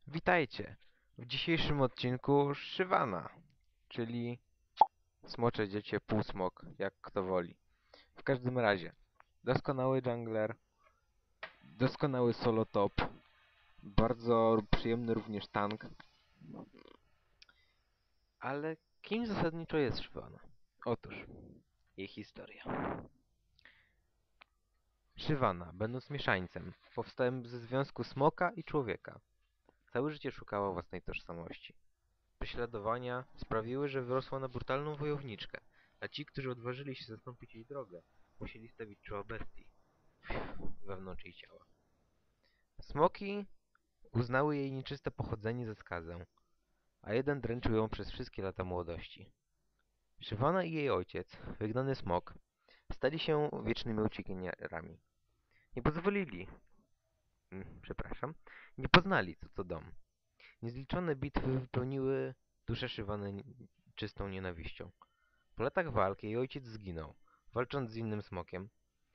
Witajcie w dzisiejszym odcinku Shyvana, czyli smocze dziecię, półsmok, jak kto woli. W każdym razie, doskonały jungler, doskonały solo top, bardzo przyjemny również tank. Ale kim zasadniczo jest Shyvana? Otóż, jej historia. Shyvana, będąc mieszańcem, powstałem ze związku smoka i człowieka. Całe życie szukała własnej tożsamości. Prześladowania sprawiły, że wyrosła na brutalną wojowniczkę, a ci, którzy odważyli się zastąpić jej drogę, musieli stawić czoła bestii wewnątrz jej ciała. Smoki uznały jej nieczyste pochodzenie za skazę, a jeden dręczył ją przez wszystkie lata młodości. Shyvana i jej ojciec, wygnany smok, stali się wiecznymi uciekinierami. Nie pozwolili, nie poznali co to dom. Niezliczone bitwy wypełniły duszę Shyvany czystą nienawiścią. Po latach walk jej ojciec zginął, walcząc z innym smokiem,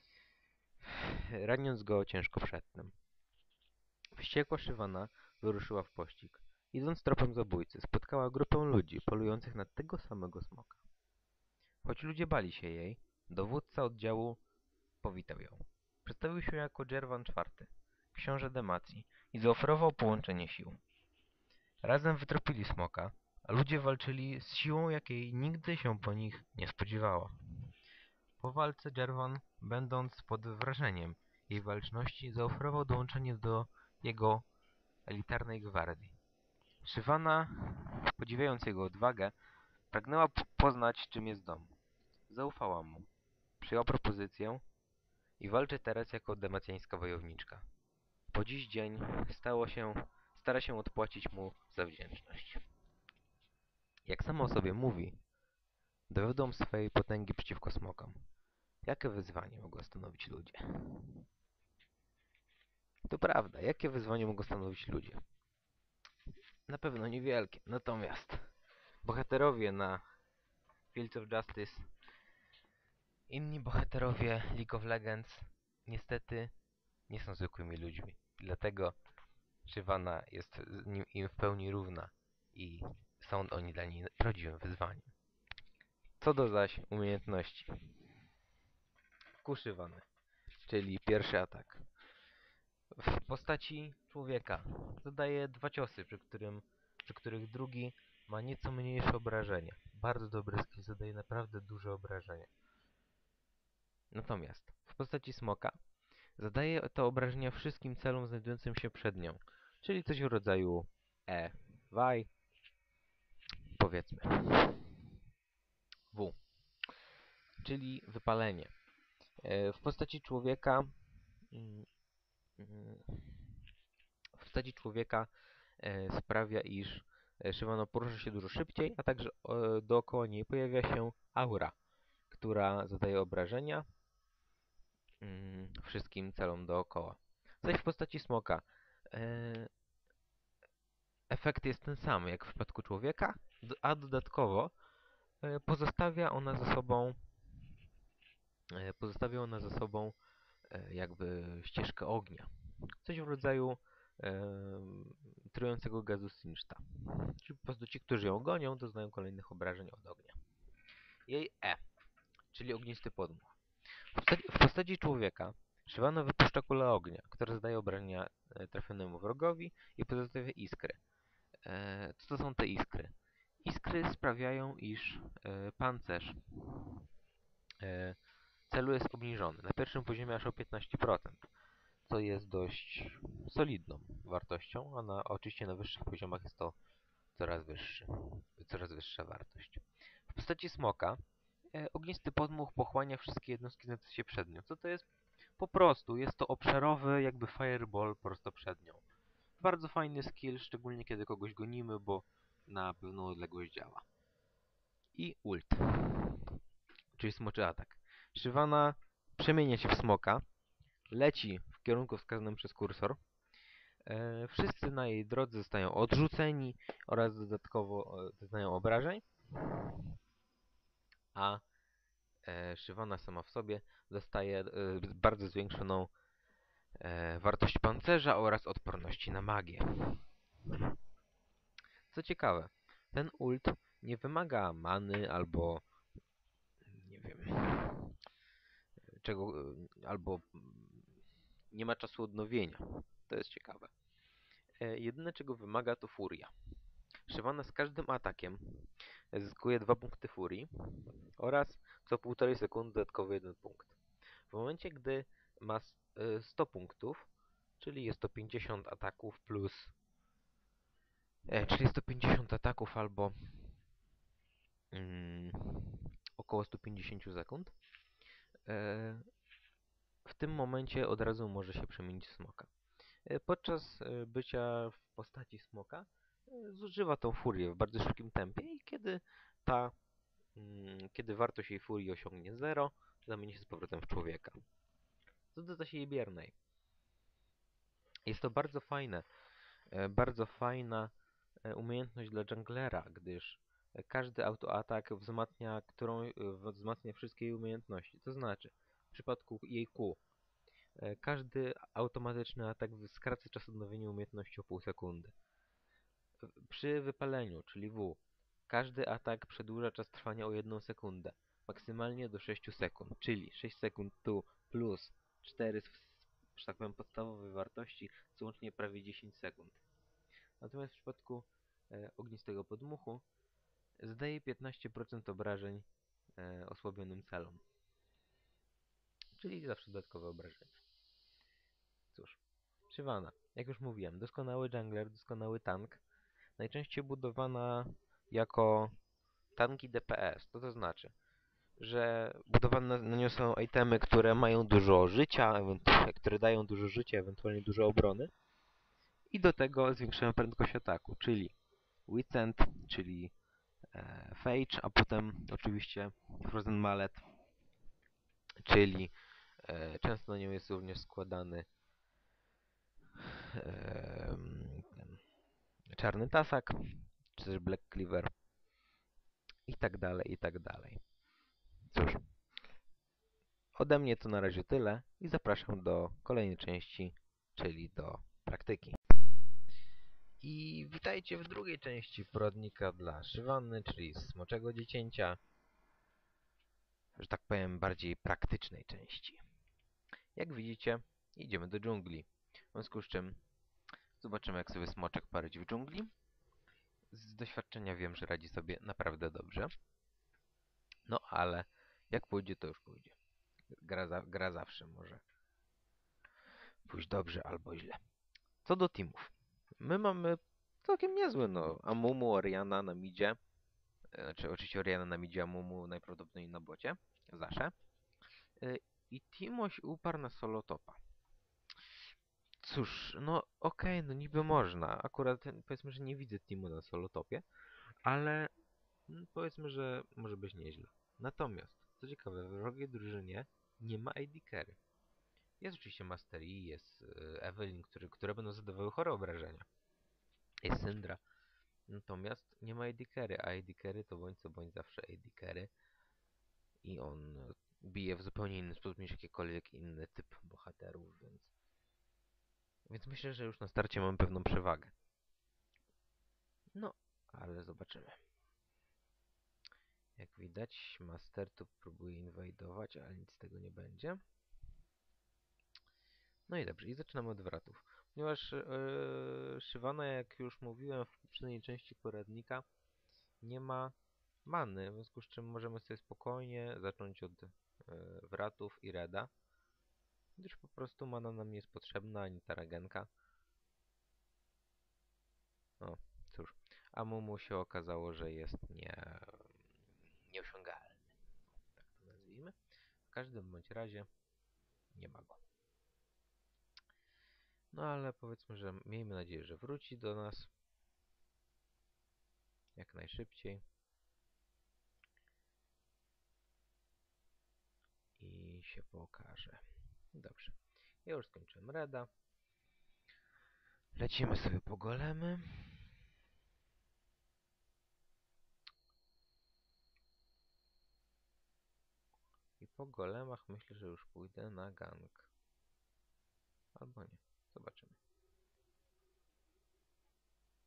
raniąc go ciężko przedtem. Wściekła Shyvana wyruszyła w pościg. Idąc tropem zabójcy, spotkała grupę ludzi polujących na tego samego smoka. Choć ludzie bali się jej, dowódca oddziału powitał ją. Przedstawił się jako Dżerwan IV, książę Demacji i zaoferował połączenie sił. Razem wytropili smoka, a ludzie walczyli z siłą, jakiej nigdy się po nich nie spodziewała. Po walce Dżerwan, będąc pod wrażeniem jej waleczności, zaoferował dołączenie do jego elitarnej gwardii. Shyvana, podziwiając jego odwagę, pragnęła poznać, czym jest dom. Zaufała mu, przyjęła propozycję i walczy teraz jako demacjańska wojowniczka. Po dziś dzień stara się odpłacić mu za wdzięczność. Jak sama o sobie mówi, dowiodą swej potęgi przeciwko smokom. Jakie wyzwanie mogą stanowić ludzie? To prawda, jakie wyzwanie mogą stanowić ludzie? Na pewno niewielkie, natomiast bohaterowie na Fields of Justice, inni bohaterowie League of Legends niestety nie są zwykłymi ludźmi. Dlatego Shyvana jest im w pełni równa i są oni dla niej prawdziwym wyzwaniem. Co do zaś umiejętności Shyvany, czyli pierwszy atak. W postaci człowieka zadaje 2 ciosy, przy których drugi ma nieco mniejsze obrażenie. Bardzo dobry skill, zadaje naprawdę duże obrażenie. Natomiast w postaci smoka zadaje to obrażenia wszystkim celom znajdującym się przed nią, czyli coś w rodzaju Y, powiedzmy W, czyli wypalenie. W postaci człowieka mm, mm, w postaci człowieka sprawia, iż Shyvana porusza się dużo szybciej, a także dookoła niej pojawia się aura, która zadaje obrażenia wszystkim celom dookoła. Zaś w postaci smoka efekt jest ten sam jak w przypadku człowieka, a dodatkowo pozostawia ona za sobą jakby ścieżkę ognia. Coś w rodzaju trującego gazu Sinchta. Czyli po prostu ci, którzy ją gonią, doznają kolejnych obrażeń od ognia. Jej czyli ognisty podmuch. W postaci człowieka Shyvana wypuszcza kulę ognia, która zadaje obrażenia trafionemu wrogowi i pozostawia iskry. Co to są te iskry? Iskry sprawiają, iż pancerz celu jest obniżony. Na pierwszym poziomie aż o 15%, co jest dość solidną wartością, a oczywiście na wyższych poziomach jest to coraz wyższa wartość. W postaci smoka ognisty podmuch pochłania wszystkie jednostki znajdujące się przed nią. Co to jest? Po prostu jest to obszarowy jakby fireball prosto przed nią. Bardzo fajny skill, szczególnie kiedy kogoś gonimy, bo na pewną odległość działa. I ult, czyli smoczy atak. Shyvana przemienia się w smoka, leci w kierunku wskazanym przez kursor. Wszyscy na jej drodze zostają odrzuceni oraz dodatkowo doznają obrażeń, a Shyvana sama w sobie dostaje bardzo zwiększoną wartość pancerza oraz odporności na magię. Co ciekawe, ten ult nie wymaga many albo nie wiem czego, albo nie ma czasu odnowienia. To jest ciekawe. Jedyne czego wymaga to furia. Shyvana z każdym atakiem zyskuje 2 punkty furii oraz co 1,5 sekundy dodatkowy 1 punkt. W momencie, gdy ma 100 punktów, czyli jest to 50 ataków plus czyli 150 ataków albo mm, około 150 sekund, w tym momencie od razu może się przemienić w smoka. Podczas bycia w postaci smoka zużywa tą furię w bardzo szybkim tempie i kiedy wartość jej furii osiągnie 0, zamieni się z powrotem w człowieka. Co do zasięgu biernej. Jest to bardzo fajna umiejętność dla junglera, gdyż każdy autoatak wzmacnia wszystkie jej umiejętności. To znaczy, w przypadku jej Q, każdy automatyczny atak skraca czas odnowienia umiejętności o pół sekundy. Przy wypaleniu, czyli W, każdy atak przedłuża czas trwania o 1 sekundę, maksymalnie do 6 sekund, czyli 6 sekund tu plus 4 że tak powiem, podstawowej wartości, co łącznie prawie 10 sekund. Natomiast w przypadku ognistego podmuchu zdaje 15% obrażeń osłabionym celom, czyli zawsze dodatkowe obrażenia. Cóż, Shyvana, jak już mówiłem, doskonały jungler, doskonały tank, najczęściej budowana jako tanki DPS. To znaczy, że budowane na nią są itemy, które mają dużo życia, które dają dużo życia, ewentualnie dużo obrony. I do tego zwiększają prędkość ataku, czyli Wincent, czyli Phage, a potem oczywiście Frozen Mallet, czyli często na nią jest również składany Czarny Tasak, czy też Black Cleaver i tak dalej, i tak dalej. Cóż, ode mnie to na razie tyle i zapraszam do kolejnej części, czyli do praktyki. I witajcie w drugiej części poradnika dla Shyvany, czyli Smoczego Dziecięcia, że tak powiem bardziej praktycznej części. Jak widzicie, idziemy do dżungli, w związku z czym zobaczymy, jak sobie Smoczek poradzi w dżungli. Z doświadczenia wiem, że radzi sobie naprawdę dobrze. No ale jak pójdzie, to już pójdzie. Gra zawsze może pójść dobrze albo źle. Co do teamów. My mamy całkiem niezłe, no. Amumu, Orianna na midzie. Znaczy, oczywiście Orianna na midzie, Amumu najprawdopodobniej na bocie. Zasze. I Timoś uparł na solo topa. Cóż, no okej, no niby można. Akurat powiedzmy, że nie widzę Timo na solo topie, ale powiedzmy, że może być nieźle. Natomiast, co ciekawe, w wrogiej drużynie nie ma AD carry. Jest oczywiście Master Yi, jest Evelynn, które będą zadawały chore obrażenia. Jest Syndra. Natomiast nie ma AD carry, a AD carry to bądź co bądź zawsze AD carry. I on bije w zupełnie inny sposób niż jakikolwiek inny typ bohaterów, więc myślę, że już na starcie mamy pewną przewagę. No, ale zobaczymy. Jak widać, Master tu próbuje inwajdować, ale nic z tego nie będzie. No i dobrze, i zaczynamy od wratów. Ponieważ Shyvana, jak już mówiłem w poprzedniej części poradnika, nie ma many, w związku z czym możemy sobie spokojnie zacząć od wratów i reda, gdyż po prostu mana nam nie jest potrzebna, ani ta regenka. No, cóż, a Mumu się okazało, że jest nieosiągalny, tak to nazwijmy. W każdym bądź razie nie ma go. No ale powiedzmy, że miejmy nadzieję, że wróci do nas jak najszybciej. I się pokaże. Dobrze. Ja już skończyłem reda. Lecimy sobie po golemy. I po golemach myślę, że już pójdę na gank. Albo nie. Zobaczymy.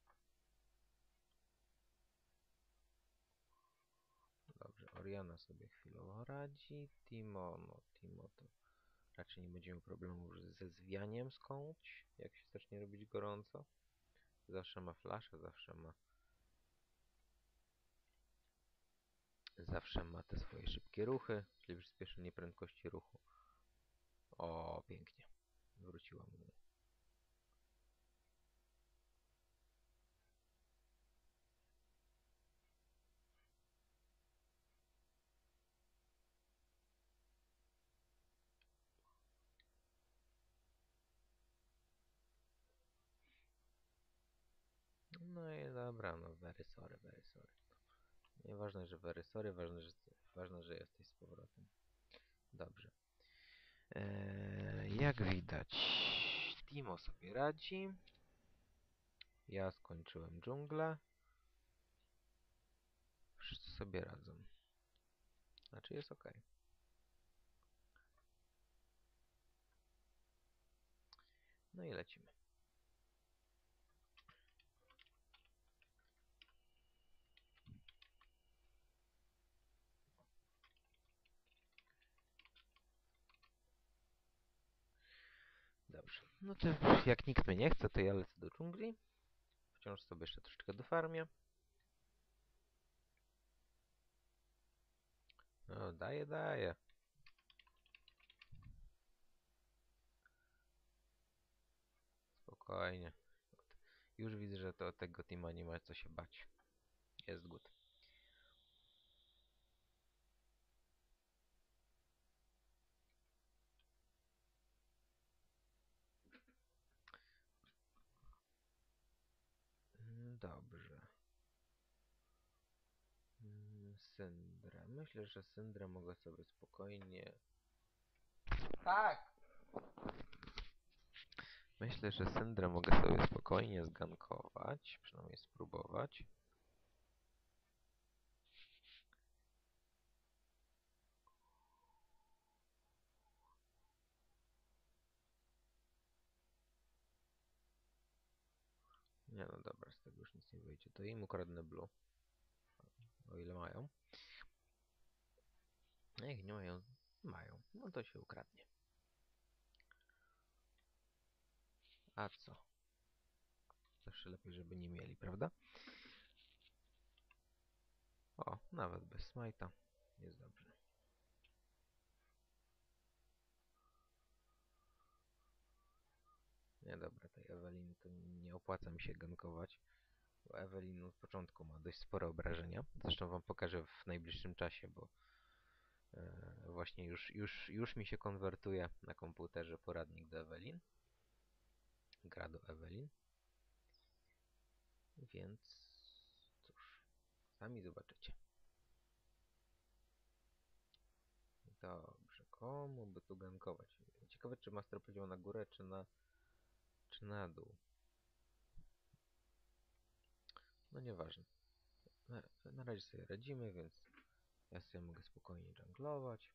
Oriana sobie chwilowo radzi. Timo, no Timo to raczej nie będzie miał problemu ze zwianiem skądś, jak się zacznie robić gorąco. Zawsze ma flasza, zawsze ma te swoje szybkie ruchy, czyli przyspieszenie prędkości ruchu. O, pięknie. Wróciła mu. No i dobra, no very sorry, very sorry. Nieważne, że very sorry, ważne, że jesteś z powrotem. Dobrze. Jak widać, Timo sobie radzi. Ja skończyłem dżunglę. Wszyscy sobie radzą. Znaczy jest ok. No i lecimy. Dobrze. No to jak nikt mnie nie chce, to ja lecę do dżungli. Wciąż sobie jeszcze troszeczkę dofarmię. No, daję. Spokojnie. Już widzę, że to tego teama nie ma co się bać. Jest good. Dobrze. Syndra. Myślę, że Syndra mogę sobie spokojnie... Tak! Myślę, że Syndra mogę sobie spokojnie zgankować. Przynajmniej spróbować. Nie no dobra, z tego już nic nie wyjdzie. To im ukradnę blue. O ile mają. A jak nie mają, mają. No to się ukradnie. A co? Zawsze lepiej, żeby nie mieli, prawda? O, nawet bez smite'a. Jest dobrze. Nie, dobra, tej Evelyn to nie opłaca mi się gankować. Bo Evelyn od początku ma dość spore obrażenia. Zresztą wam pokażę w najbliższym czasie, bo właśnie już mi się konwertuje na komputerze poradnik do Evelyn. Gra do Evelyn. Więc cóż, sami zobaczycie. Dobrze, komu by tu gankować? Ciekawe, czy Master powiedział na górę, czy na dół. No nieważne. Na razie sobie radzimy, więc ja sobie mogę spokojnie junglować.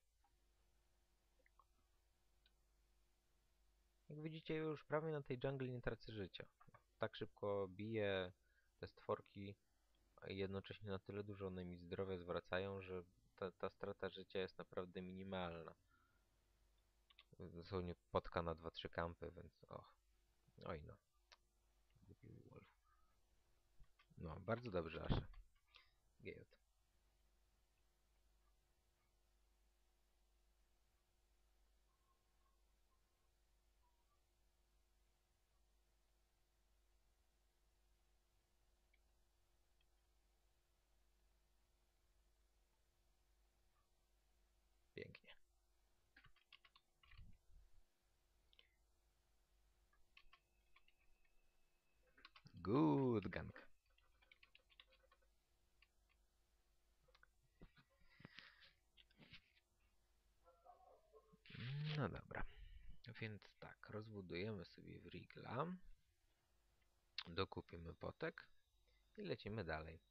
Jak widzicie, już prawie na tej dżungli nie tracę życia. Tak szybko biję te stworki, a jednocześnie na tyle dużo one mi zdrowia zwracają, że ta strata życia jest naprawdę minimalna. Dosłownie potka na 2-3 kampy, więc oj no. Głupi Wolf. No, bardzo dobrze, Ashe. Gejot. Pięknie. Good gank. No dobra. Więc tak, rozbudujemy sobie Wrigla. Dokupimy potek i lecimy dalej.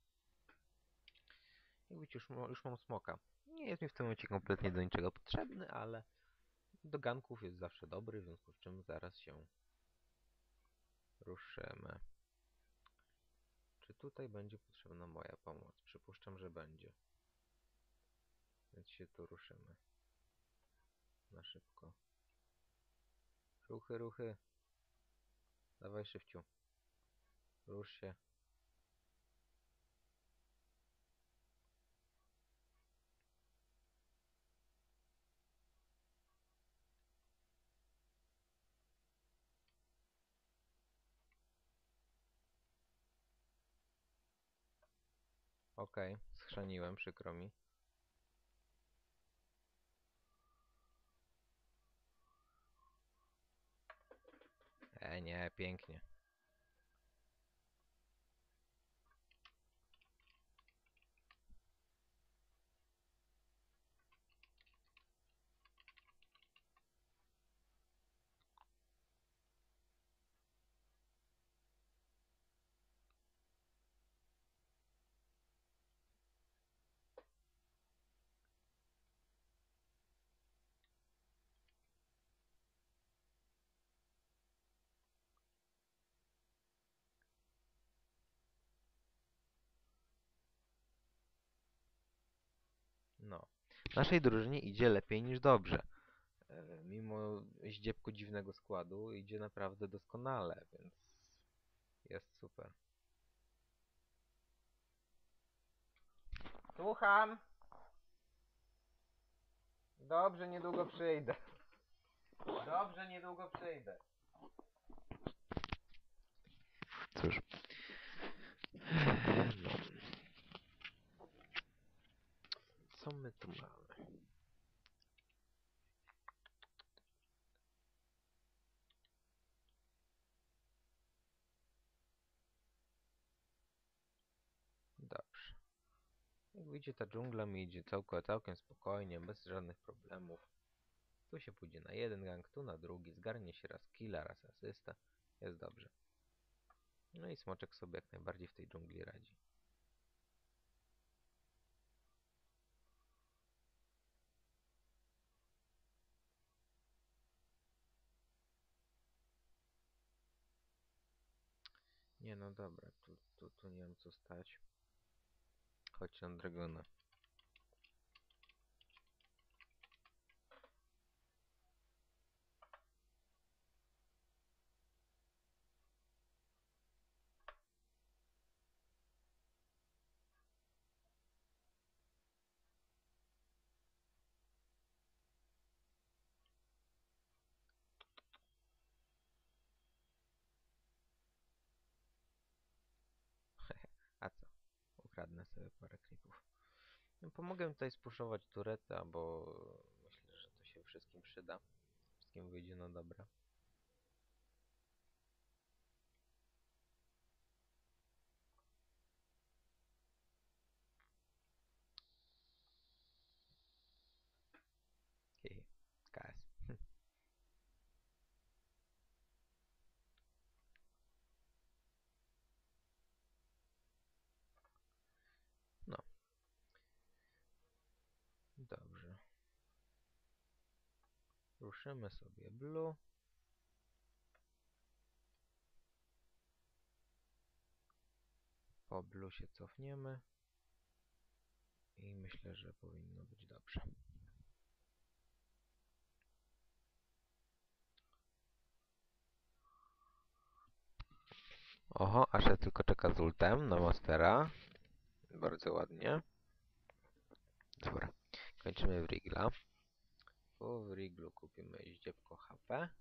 Jak widzicie, już mam smoka. Nie jest mi w tym momencie kompletnie do niczego potrzebny, ale do ganków jest zawsze dobry, w związku z czym zaraz się ruszymy. Czy tutaj będzie potrzebna moja pomoc? Przypuszczam, że będzie. Więc się tu ruszymy. Na szybko. Ruchy, ruchy. Dawaj, szybciu. Rusz się. Okej, schrzaniłem, przykro mi. Nie, pięknie. No. Naszej drużynie idzie lepiej niż dobrze. Mimo zdziepku dziwnego składu idzie naprawdę doskonale, więc jest super. Słucham. Dobrze, niedługo przyjdę. Dobrze, niedługo przyjdę. Cóż. No. Co my tu mamy? Dobrze. Jak widzicie, ta dżungla mi idzie całkiem spokojnie, bez żadnych problemów. Tu się pójdzie na jeden gang, tu na drugi, zgarnie się raz killa, raz asysta. Jest dobrze. No i smoczek sobie jak najbardziej w tej dżungli radzi. Nie no dobra, tu nie mam co stać. Chodź na dragona. A co? Ukradnę sobie parę klipów. No, pomogę tutaj spuszować tureta, bo myślę, że to się wszystkim przyda. Wszystkim wyjdzie na dobre. Hehe. KS. No, dobrze. Ruszymy sobie blue. Po blue się cofniemy. I myślę, że powinno być dobrze. Oho, Ashe tylko czeka z ultem na Mastera. Bardzo ładnie. Dobra, kończymy Wrigla. Po Wriglu kupimy ździebko HP.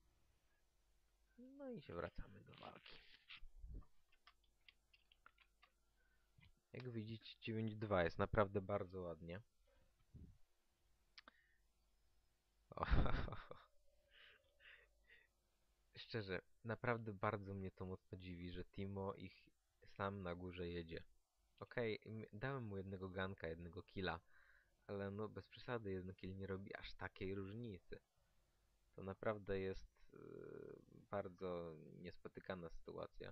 No i się wracamy do walki. Jak widzicie 9-2 jest naprawdę bardzo ładnie. O, szczerze, naprawdę bardzo mnie to mocno dziwi, że Timo ich sam na górze jedzie. Okej, dałem mu jednego ganka, jednego killa, ale no bez przesady, jeden kill nie robi aż takiej różnicy. To naprawdę jest bardzo niespotykana sytuacja.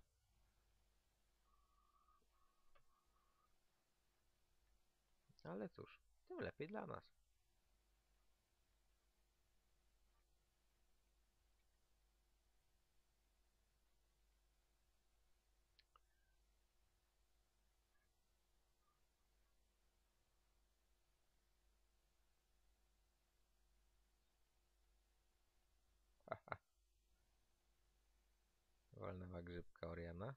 Ale cóż, tym lepiej dla nas. Lewa grzybka Oriana.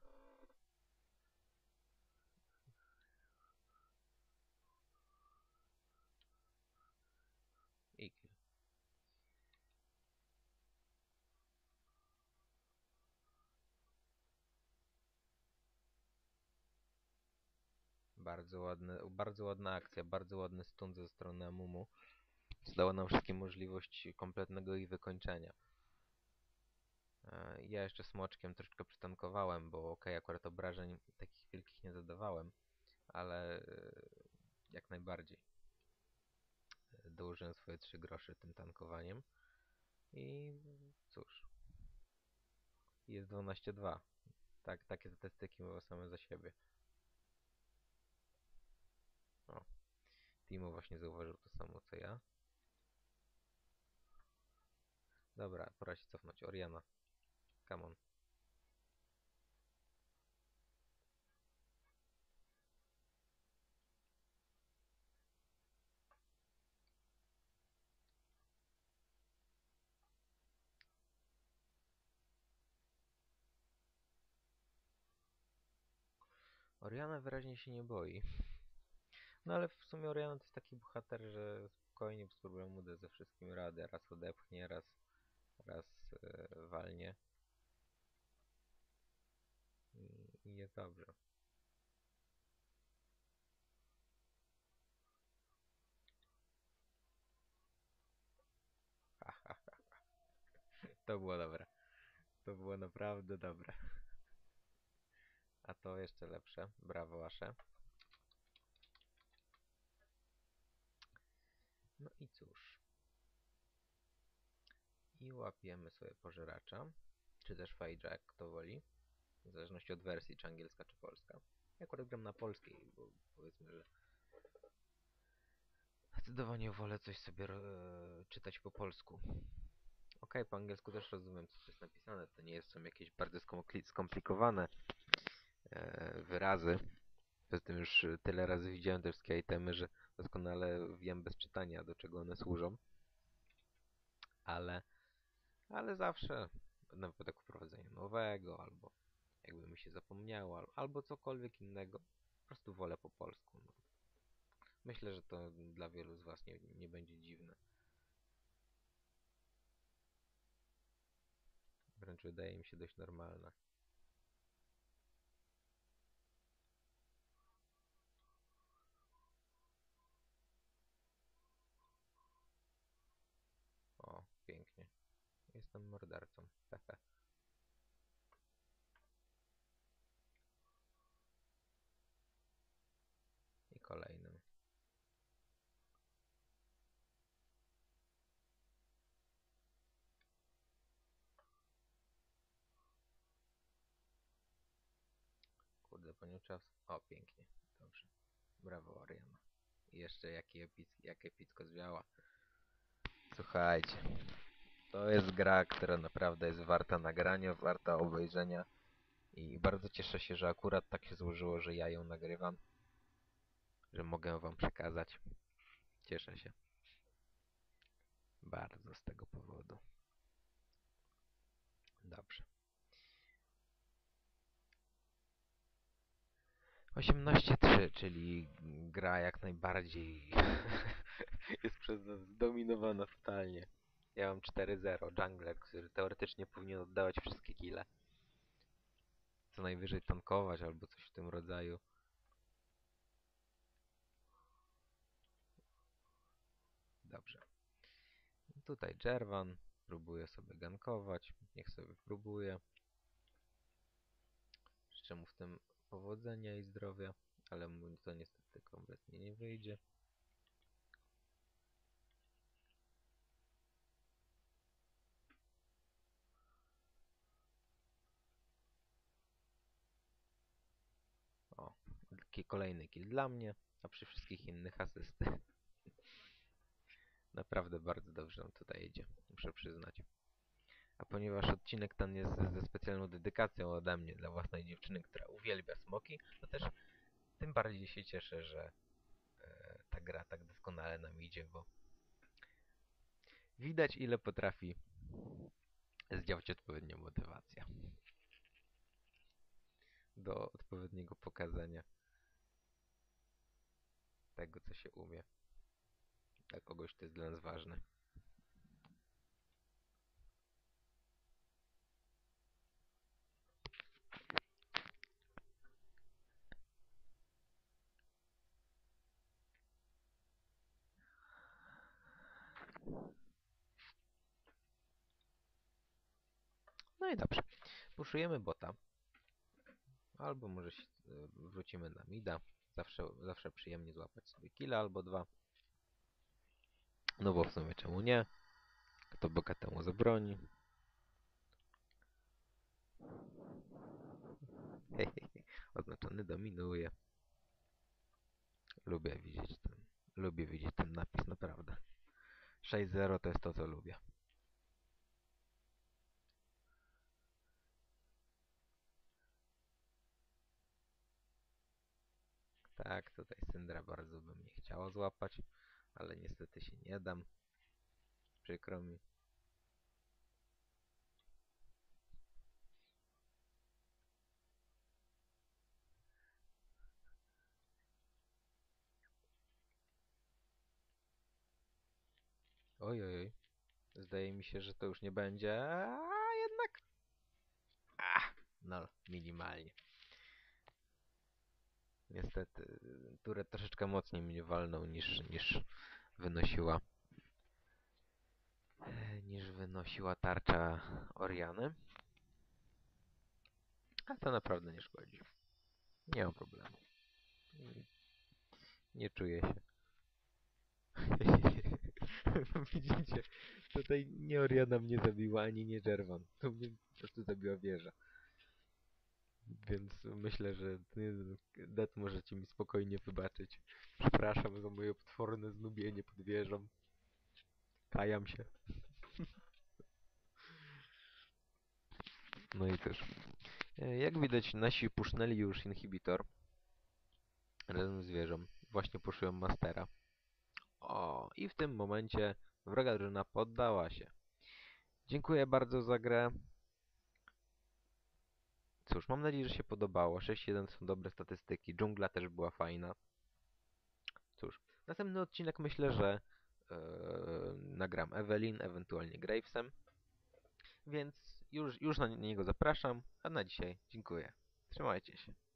I kill. Bardzo ładna akcja, bardzo ładny stun ze strony Amumu. Co dało nam wszystkim możliwość kompletnego ich wykończenia. Ja jeszcze smoczkiem troszeczkę przytankowałem, bo okej, akurat obrażeń takich wielkich nie zadawałem, ale jak najbardziej dołożyłem swoje 3 grosze tym tankowaniem i cóż, jest 12-2. Tak, takie statystyki mówią same za siebie. O, Timo właśnie zauważył to samo co ja. Dobra, pora się cofnąć. Oriana, come on. Oriana wyraźnie się nie boi. No ale w sumie Oriana to jest taki bohater, że spokojnie bez problemu da ze wszystkim radę. Raz odepchnie, raz walnie. I jest dobrze. Ha, ha, ha. To było dobre. To było naprawdę dobre. A to jeszcze lepsze. Brawo wasze. No i cóż. I łapiemy sobie pożeracza. Czy też Fajdża, jak kto woli. W zależności od wersji, czy angielska, czy polska. Ja akurat gram na polskiej, bo powiedzmy, że zdecydowanie wolę coś sobie czytać po polsku. Okej, po angielsku też rozumiem, co tu jest napisane. To nie są jakieś bardzo skomplikowane wyrazy. Poza tym już tyle razy widziałem te wszystkie itemy, że doskonale wiem bez czytania, do czego one służą. Ale, ale zawsze na wypadek wprowadzenia nowego, albo jakby mi się zapomniało, albo cokolwiek innego, po prostu wolę po polsku. No. Myślę, że to dla wielu z was nie będzie dziwne. Wręcz wydaje mi się dość normalne. O, pięknie. Jestem mordercą. Hehe. I kolejnym. Kurde, panią czas. O, pięknie. Dobrze. Brawo, Oriana. I jeszcze jak epicko zwiała. Słuchajcie, to jest gra, która naprawdę jest warta nagrania, warta obejrzenia. I bardzo cieszę się, że akurat tak się złożyło, że ja ją nagrywam. Że mogę wam przekazać. Cieszę się bardzo z tego powodu. Dobrze. 18:3, czyli gra jak najbardziej jest przez nas zdominowana totalnie. Ja mam 4-0, jungler, który teoretycznie powinien oddawać wszystkie kile. Co najwyżej tankować albo coś w tym rodzaju. Dobrze. Tutaj Jervan próbuje sobie gankować. Niech sobie próbuje. Życzę mu w tym powodzenia i zdrowia, ale mu to niestety kompletnie nie wyjdzie. O, kolejny kill dla mnie, a przy wszystkich innych asysty. Naprawdę bardzo dobrze nam tutaj idzie, muszę przyznać. A ponieważ odcinek ten jest ze specjalną dedykacją ode mnie dla własnej dziewczyny, która uwielbia smoki, to też tym bardziej się cieszę, że ta gra tak doskonale nam idzie, bo widać ile potrafi zdziałać odpowiednia motywacja. odpowiedniego pokazania tego, co się umie. Dla kogoś to jest dla nas ważne. No i dobrze. Puszujemy bota. Albo może wrócimy na mida. Zawsze przyjemnie złapać sobie killa albo dwa. No bo w sumie czemu nie? Kto Boga temu zabroni? Hehehe. Oznaczony dominuje. Lubię widzieć ten napis, naprawdę. 6-0 to jest to, co lubię. Tak, tutaj Syndra bardzo by mnie chciało złapać, ale niestety się nie dam. Przykro mi. Oj, oj, oj. Zdaje mi się, że to już nie będzie, a jednak... No, minimalnie. Niestety, Turet troszeczkę mocniej mnie walnął niż wynosiła tarcza Oriany. A to naprawdę nie szkodzi. Nie ma problemu. Nie czuję się. Widzicie, tutaj nie Oriana mnie zabiła, ani nie Jarvan. To mnie po prostu zabiła wieża. Więc myślę, że Det możecie mi spokojnie wybaczyć. Przepraszam za moje potworne znubienie pod wieżą. Kajam się. No i też. Jak widać, nasi pusznęli już inhibitor razem z wieżą. Właśnie puszują Mastera. O, i w tym momencie wroga drużyna poddała się. Dziękuję bardzo za grę. Cóż, mam nadzieję, że się podobało. 6-1 są dobre statystyki. Dżungla też była fajna. Cóż, następny odcinek myślę, że nagram Evelyn, ewentualnie Gravesem. Więc już na niego zapraszam. A na dzisiaj dziękuję. Trzymajcie się.